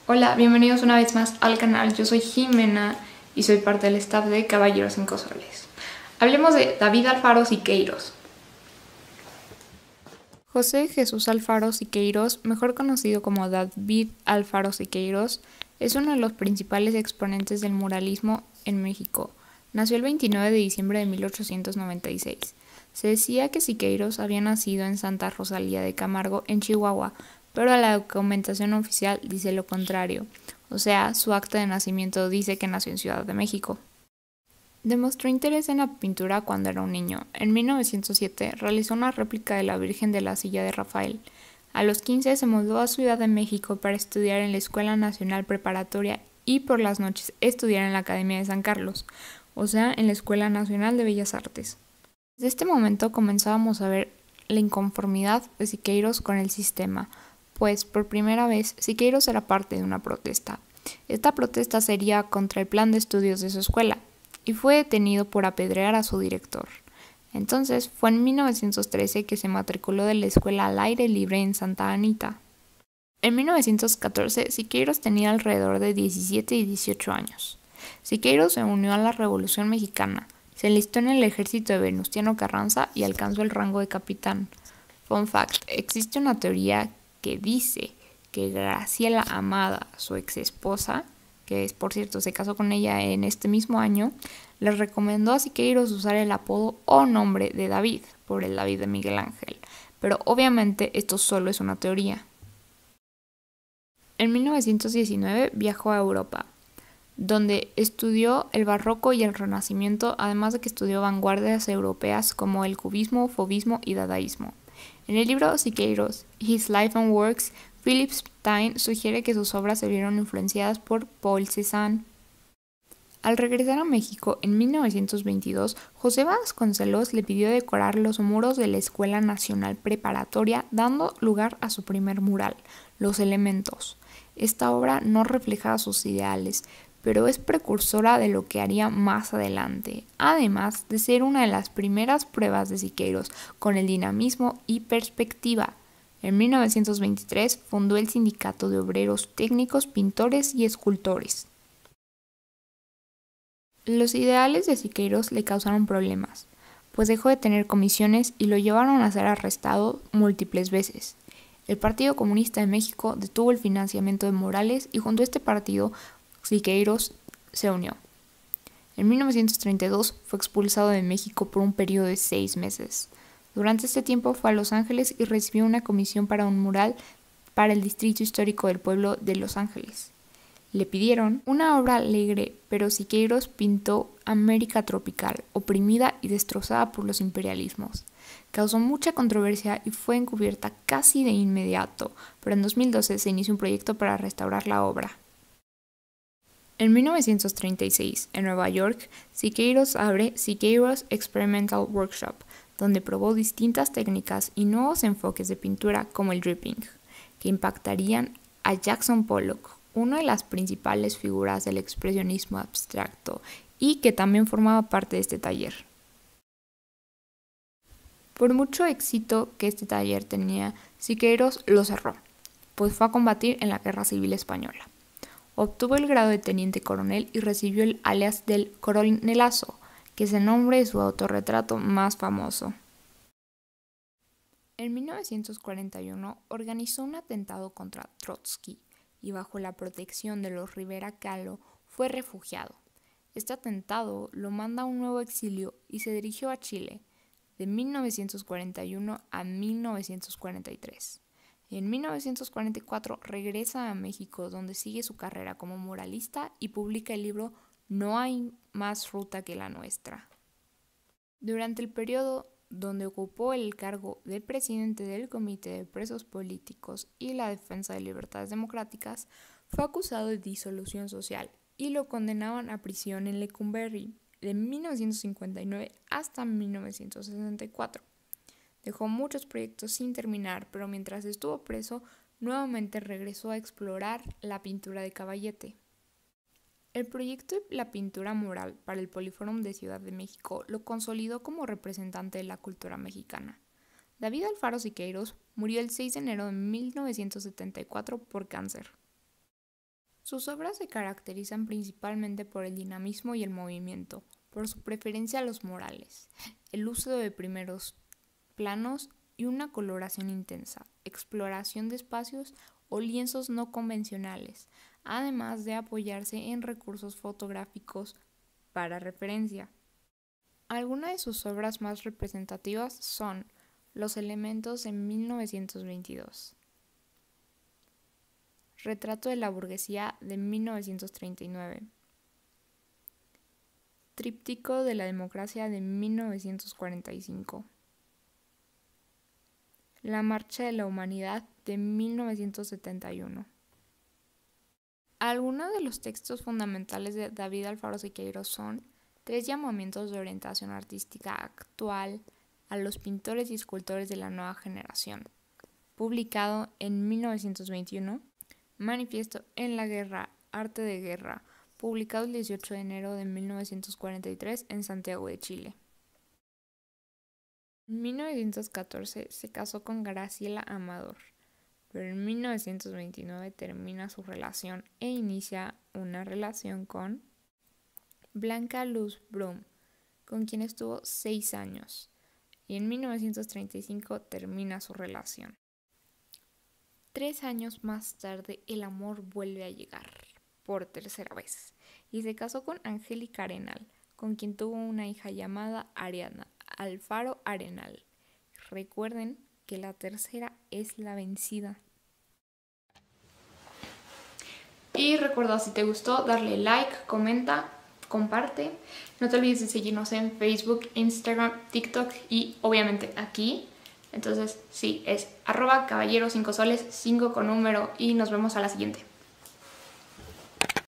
Hola, bienvenidos una vez más al canal. Yo soy Jimena y soy parte del staff de Caballeros en Soles. Hablemos de David Alfaro Siqueiros. José Jesús Alfaro Siqueiros, mejor conocido como David Alfaro Siqueiros, es uno de los principales exponentes del muralismo en México. Nació el 29 de diciembre de 1896. Se decía que Siqueiros había nacido en Santa Rosalía de Camargo, en Chihuahua, pero la documentación oficial dice lo contrario, o sea, su acta de nacimiento dice que nació en Ciudad de México. Demostró interés en la pintura cuando era un niño. En 1907 realizó una réplica de la Virgen de la Silla de Rafael. A los 15 se mudó a Ciudad de México para estudiar en la Escuela Nacional Preparatoria y por las noches estudiar en la Academia de San Carlos, o sea, en la Escuela Nacional de Bellas Artes. Desde este momento comenzábamos a ver la inconformidad de Siqueiros con el sistema, pues por primera vez Siqueiros era parte de una protesta. Esta protesta sería contra el plan de estudios de su escuela, y fue detenido por apedrear a su director. Entonces fue en 1913 que se matriculó de la escuela al aire libre en Santa Anita. En 1914 Siqueiros tenía alrededor de 17 y 18 años. Siqueiros se unió a la Revolución Mexicana, se enlistó en el ejército de Venustiano Carranza y alcanzó el rango de capitán. Fun fact, existe una teoría que dice que Graciela Amada, su ex esposa, que por cierto se casó con ella en este mismo año, le recomendó a Siqueiros usar el apodo o nombre de David, por el David de Miguel Ángel, pero obviamente esto solo es una teoría. En 1919 viajó a Europa, donde estudió el barroco y el renacimiento, además de que estudió vanguardias europeas como el cubismo, fauvismo y dadaísmo. En el libro Siqueiros, His Life and Works, Philip Stein sugiere que sus obras se vieron influenciadas por Paul Cézanne. Al regresar a México en 1922, José Vasconcelos le pidió decorar los muros de la Escuela Nacional Preparatoria, dando lugar a su primer mural, Los Elementos. Esta obra no refleja sus ideales, pero es precursora de lo que haría más adelante, además de ser una de las primeras pruebas de Siqueiros con el dinamismo y perspectiva. En 1923 fundó el Sindicato de Obreros Técnicos, Pintores y Escultores. Los ideales de Siqueiros le causaron problemas, pues dejó de tener comisiones y lo llevaron a ser arrestado múltiples veces. El Partido Comunista de México detuvo el financiamiento de Morales y junto a este partido Siqueiros se unió. En 1932 fue expulsado de México por un periodo de 6 meses. Durante este tiempo fue a Los Ángeles y recibió una comisión para un mural para el Distrito Histórico del Pueblo de Los Ángeles. Le pidieron una obra alegre, pero Siqueiros pintó América tropical, oprimida y destrozada por los imperialismos. Causó mucha controversia y fue encubierta casi de inmediato, pero en 2012 se inició un proyecto para restaurar la obra. En 1936, en Nueva York, Siqueiros abre Siqueiros Experimental Workshop, donde probó distintas técnicas y nuevos enfoques de pintura como el dripping, que impactarían a Jackson Pollock, una de las principales figuras del expresionismo abstracto y que también formaba parte de este taller. Por mucho éxito que este taller tenía, Siqueiros lo cerró, pues fue a combatir en la Guerra Civil Española. Obtuvo el grado de teniente coronel y recibió el alias del coronelazo, que es el nombre de su autorretrato más famoso. En 1941 organizó un atentado contra Trotsky y bajo la protección de los Rivera Kahlo fue refugiado. Este atentado lo manda a un nuevo exilio y se dirigió a Chile de 1941 a 1943. En 1944 regresa a México, donde sigue su carrera como muralista y publica el libro No hay más ruta que la nuestra. Durante el periodo donde ocupó el cargo de presidente del Comité de Presos Políticos y la Defensa de Libertades Democráticas, fue acusado de disolución social y lo condenaban a prisión en Lecumberri de 1959 hasta 1964. Dejó muchos proyectos sin terminar, pero mientras estuvo preso, nuevamente regresó a explorar la pintura de caballete. El proyecto de la pintura mural para el Polifórum de Ciudad de México lo consolidó como representante de la cultura mexicana. David Alfaro Siqueiros murió el 6 de enero de 1974 por cáncer. Sus obras se caracterizan principalmente por el dinamismo y el movimiento, por su preferencia a los murales, el uso de primeros planos y una coloración intensa, exploración de espacios o lienzos no convencionales, además de apoyarse en recursos fotográficos para referencia. Algunas de sus obras más representativas son Los elementos en 1922, Retrato de la burguesía de 1939, Tríptico de la democracia de 1945, La marcha de la humanidad de 1971. Algunos de los textos fundamentales de David Alfaro Siqueiros son 3 llamamientos de orientación artística actual a los pintores y escultores de la nueva generación, publicado en 1921, Manifiesto en la guerra, arte de guerra, publicado el 18 de enero de 1943 en Santiago de Chile. En 1914 se casó con Graciela Amador, pero en 1929 termina su relación e inicia una relación con Blanca Luz Brum, con quien estuvo 6 años, y en 1935 termina su relación. 3 años más tarde el amor vuelve a llegar, por tercera vez, y se casó con Angélica Arenal, con quien tuvo una hija llamada Ariadna Alfaro Arenal. Recuerden que la tercera es la vencida. Y recuerda, si te gustó, darle like, comenta, comparte. No te olvides de seguirnos en Facebook, Instagram, TikTok y obviamente aquí. Entonces, sí, es @caballero5soles, 5 con número, y nos vemos a la siguiente.